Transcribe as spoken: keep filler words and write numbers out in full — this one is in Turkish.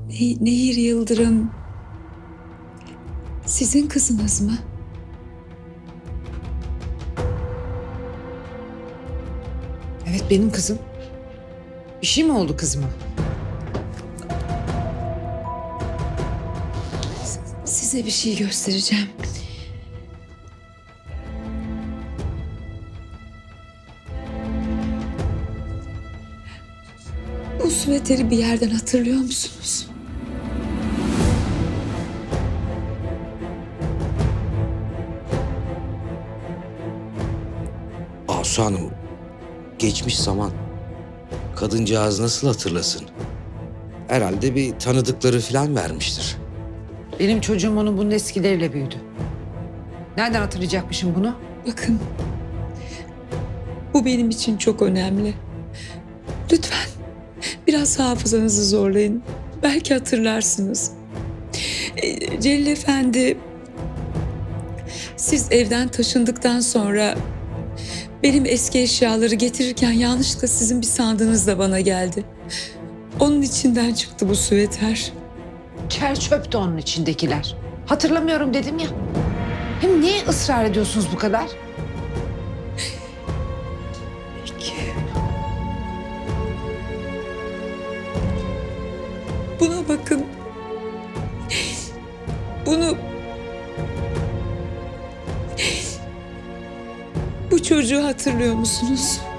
Ne- Nehir Yıldırım sizin kızınız mı? Evet, benim kızım. Bir şey mi oldu kızıma? Size bir şey göstereceğim. Bu süveteri bir yerden hatırlıyor musunuz? Asu Hanım, geçmiş zaman. Kadıncağız nasıl hatırlasın? Herhalde bir tanıdıkları falan vermiştir. Benim çocuğum onun bunun eskileriyle büyüdü. Nereden hatırlayacakmışım bunu? Bakın, bu benim için çok önemli. Lütfen biraz hafızanızı zorlayın. Belki hatırlarsınız. Ee, Celil Efendi, siz evden taşındıktan sonra benim eski eşyaları getirirken yanlışlıkla sizin bir sandığınız da bana geldi. Onun içinden çıktı bu süveter. Çer çöptü onun içindekiler. Hatırlamıyorum dedim ya. Hem niye ısrar ediyorsunuz bu kadar? Peki. Buna bakın. Bunu... Bu çocuğu hatırlıyor musunuz?